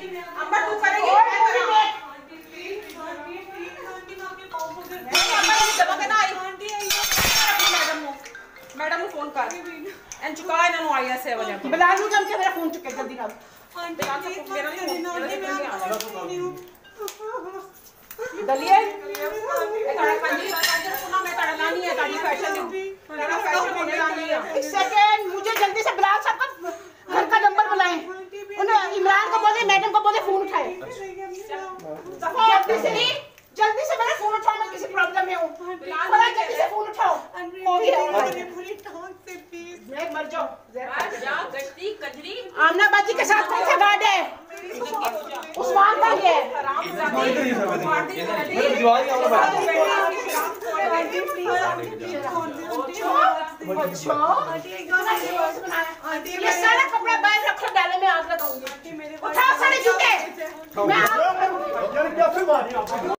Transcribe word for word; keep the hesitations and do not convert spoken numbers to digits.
अम्मा तू करेगी मैडम को फोन कर एन चुका है ना आई ऐसे वाले बुला लूं जब के मेरा फोन चुके जल्दी कर आंटी मेरा नहीं दलिए ताड़ा पंजी सुना मैं ताड़ा लानी है ताड़ी फैशन मेरा फैशन होने लानी है एक सेकंड मुझे जल्दी से बुला सबका घर का नंबर बुलाएं उन्हें इमरान को बोले मैडम को बोले फोन उठाए जल्दी से जल्दी से मेरा फोन उठाओ मैं किसी प्रॉब्लम में हूं बड़ा जल्दी से फोन उठाओ मैं मर जाओ जा गट्टी कजरी आमना बाजी के साथ कौन सा गार्ड है उस्मान का है ये सारा कपड़ा बाहर रखो डाले में आग लगाऊंगी उठाओ सारे जूते मैं